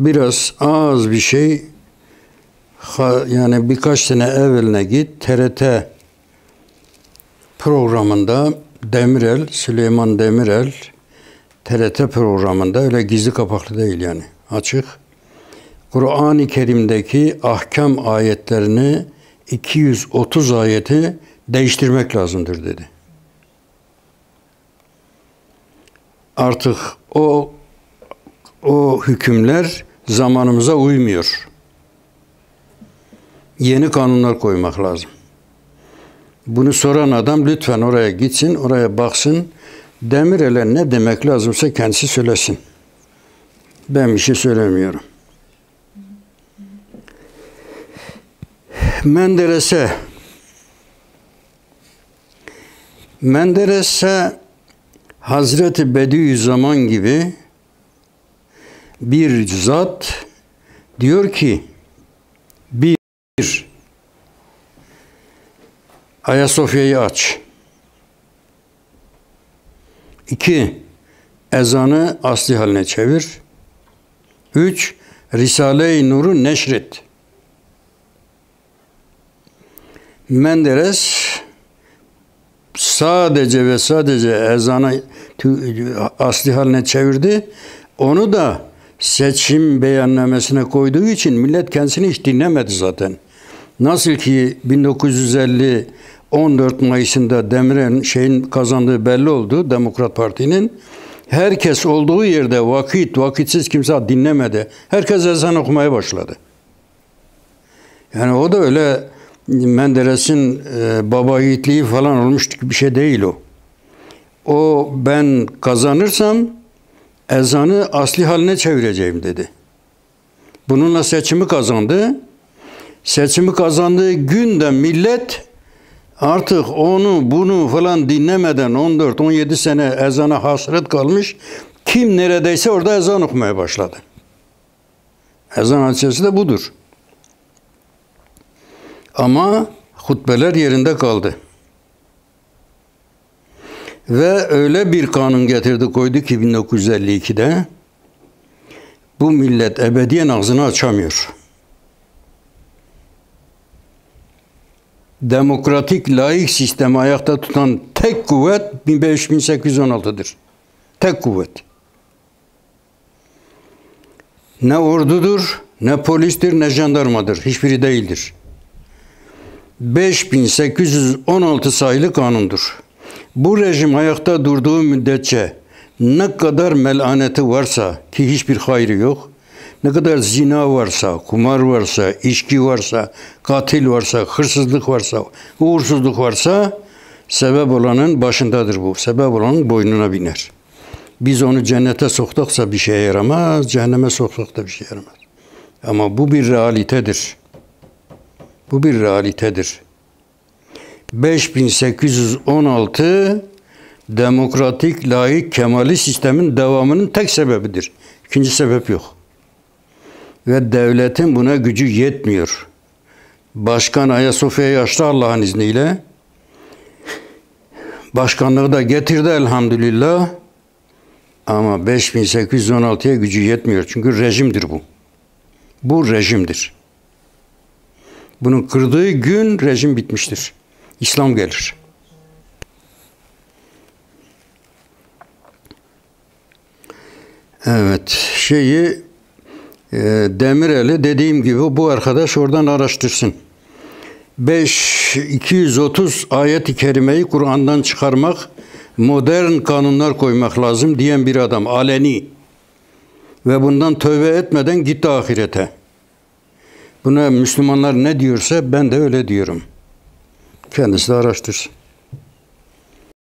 biraz az bir şey, yani birkaç sene evveline git, TRT programında Süleyman Demirel TRT programında, öyle gizli kapaklı değil yani, açık, Kur'an-ı Kerim'deki ahkam ayetlerini 230 ayeti değiştirmek lazımdır dedi. Artık o hükümler zamanımıza uymuyor. Yeni kanunlar koymak lazım. Bunu soran adam lütfen oraya gitsin, oraya baksın. Demirel'e ne demek lazımsa kendisi söylesin. Ben bir şey söylemiyorum. Menderes'e Hazreti Bediüzzaman gibi bir zat diyor ki, bir, Ayasofya'yı aç. 2, ezanı asli haline çevir. 3, Risale-i Nur'u neşret. Menderes sadece ve sadece ezanı asli haline çevirdi. Onu da seçim beyannamesine koyduğu için millet kendisini hiç dinlemedi zaten. Nasıl ki 1950 14 Mayıs'ında Demirel'in kazandığı belli oldu, Demokrat Parti'nin. Herkes olduğu yerde vakitsiz kimse dinlemedi. Herkes ezan okumaya başladı. Yani o da öyle Menderes'in baba yiğitliği falan olmuş bir şey değil o. O, ben kazanırsam ezanı asli haline çevireceğim dedi. Bununla seçimi kazandı. Seçimi kazandığı günde millet artık onu bunu falan dinlemeden 14-17 sene ezana hasret kalmış. Kim neredeyse orada ezan okumaya başladı. Ezan hadisesi de budur. Ama hutbeler yerinde kaldı. Ve öyle bir kanun getirdi koydu ki 1952'de bu millet ebediyen ağzını açamıyor. Demokratik, laik sistemi ayakta tutan tek kuvvet 1816'dır. Tek kuvvet. Ne ordudur, ne polistir, ne jandarmadır. Hiçbiri değildir. 5816 sayılı kanundur. Bu rejim ayakta durduğu müddetçe ne kadar melaneti varsa, ki hiçbir hayrı yok, ne kadar zina varsa, kumar varsa, içki varsa, katil varsa, hırsızlık varsa, uğursuzluk varsa, sebep olanın başındadır bu. Sebep olanın boynuna biner. Biz onu cennete soktuksa bir şeye yaramaz, cehenneme soktuk da bir şeye yaramaz. Ama bu bir realitedir. Bu bir realitedir. 5816 demokratik, laik, kemalist sistemin devamının tek sebebidir. İkinci sebep yok. Ve devletin buna gücü yetmiyor. Başkan Ayasofya'yı açtı Allah'ın izniyle. Başkanlığı da getirdi elhamdülillah. Ama 5816'ya gücü yetmiyor. Çünkü rejimdir bu. Bu rejimdir. Bunu kırdığı gün rejim bitmiştir. İslam gelir. Evet, Demirel'i dediğim gibi bu arkadaş oradan araştırsın. 230 ayet-i kerimeyi Kur'an'dan çıkarmak, modern kanunlar koymak lazım diyen bir adam, aleni. Ve bundan tövbe etmeden gitti ahirete. Buna Müslümanlar ne diyorsa ben de öyle diyorum. Kendisi de araştırsın.